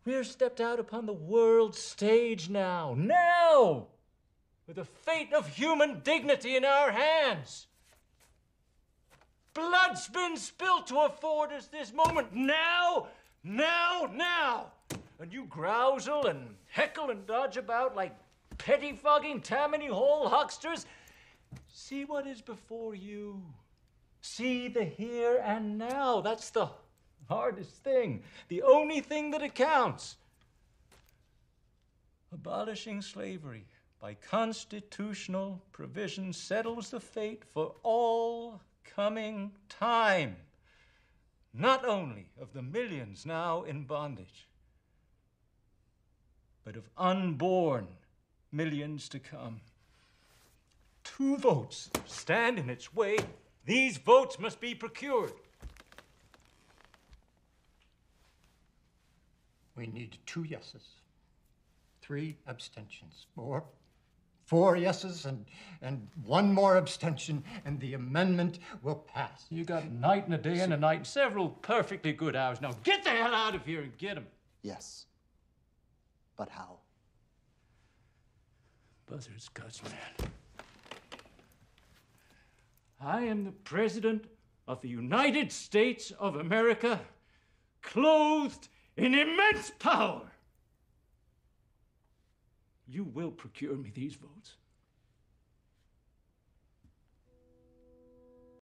We're stepped out upon the world stage now, with the fate of human dignity in our hands. Blood's been spilt to afford us this moment, now. And you grousel and heckle and dodge about like pettifogging Tammany Hall hucksters. See what is before you. See the here and now. That's the hardest thing, the only thing that accounts. Abolishing slavery by constitutional provision settles the fate for all coming time, not only of the millions now in bondage, but of unborn millions to come. 2 votes stand in its way. These votes must be procured. We need 2 yeses, 3 abstentions, or 4 yeses and 1 more abstention, and the amendment will pass. You got a night and a day and a night, several perfectly good hours. Now get the hell out of here and get him. Yes. But how? Buzzard's guts, man. I am the President of the United States of America, clothed in immense power. You will procure me these votes.